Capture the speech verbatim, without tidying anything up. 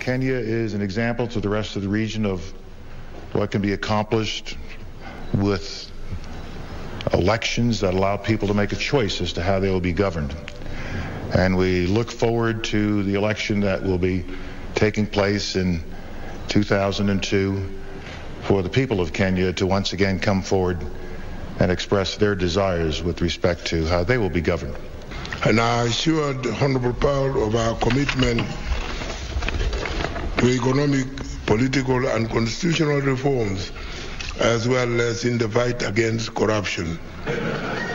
Kenya is an example to the rest of the region of what can be accomplished with elections that allow people to make a choice as to how they will be governed. And we look forward to the election that will be taking place in two thousand two for the people of Kenya to once again come forward and express their desires with respect to how they will be governed. And I assured Honorable Powell of our commitment to economic, political and constitutional reforms, as well as in the fight against corruption.